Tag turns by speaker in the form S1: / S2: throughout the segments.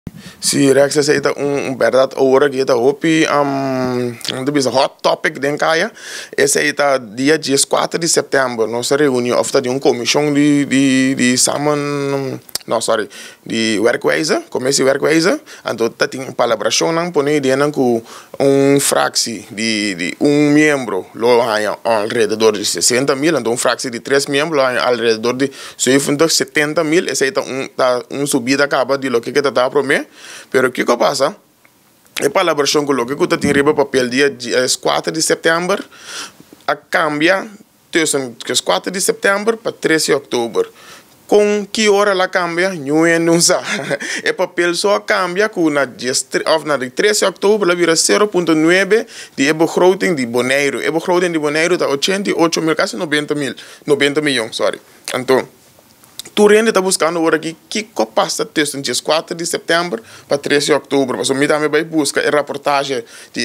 S1: Sí, Rex, essa é verdade, hora que está hopi, hot topic den caia. Esse aí tá dia 4 de setembro, nossa reunião, de uma comissão de samen, não, sorry, de werkwijze, commissie werkwijze. Então tá tem uma palabração não pone dentro com fraxi de membro, lo há alrededor de 60 mil, então fraxi de 3 membros, lo há alrededor de 70 mil. Esse aí tá subida acaba de lo que tá prometer. Pero o que passa? É palabração que o que tem riba papel dia 4 de setembro, a cambia tussen 4 de setembro para 13 de outubro. Com que hora ela cambia? Não sabe. O papel só cambia com na 13 de outubro, ela vira 0,9 de begroting de Bonaire. A begroting de Bonaire está 88 mil, quase 90 milhões, sorry. Então, tu rende está buscando agora que passa tussen dia 4 de setembro para 13 de outubro. Mas o me também vai buscar a reportagem de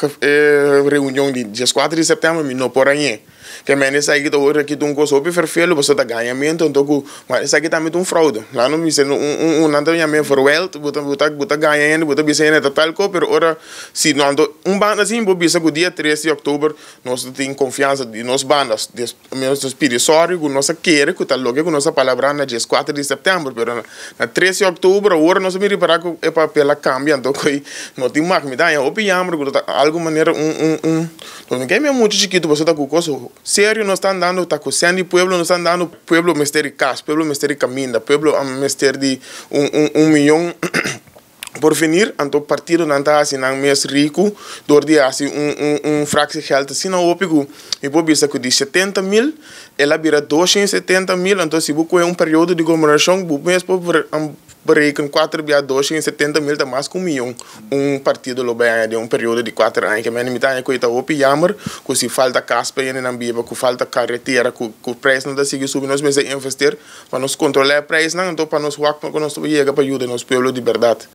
S1: reunião de dia 4 de setembro, mas não por aí. Que menos aí que agora que tu gosta de vermelho, você dá ganhamento, então mas isso aqui também é fraude. Lá não me sei nada ganhamento for wealth, bota ganhando, bota bisene tal coisa, pero ora se não banda assim, vou bisa que dia 13 de outubro nós tem confiança de nós bandas, de meus espirituário, com nossa querer, que tal logo com nossa palavra na dia 4 de setembro, pero na 13 de outubro agora nós me reparar que é papel cambia, então que não tem mais me dá a opinião, porque algo maneira não ninguém é muito chiquito, você tá com coisa sério, nós estamos dando, está com o pueblo, nós estamos dando pueblo mistério casa, pueblo mistério caminho, pueblo mistério de 1 milhão por venir, então partido não está assim, não mais rico, dor de assim, fraxe geld, assim, não ópico, e por isso que de 70 mil, ela vira 270 mil, então se você é período de comemoração, você mesmo berekenen 4 via 270 mil, mais que 1 milhão. Partido lo bem de período de 4 anos, que me mitad que está opi jammer, que se falta caspa e não biba, que falta carretera, que o preço não está seguindo subindo, nós precisamos investir para nos controlar o preço, então para nos work, para nós chegar para ajudar nosso povo de verdade.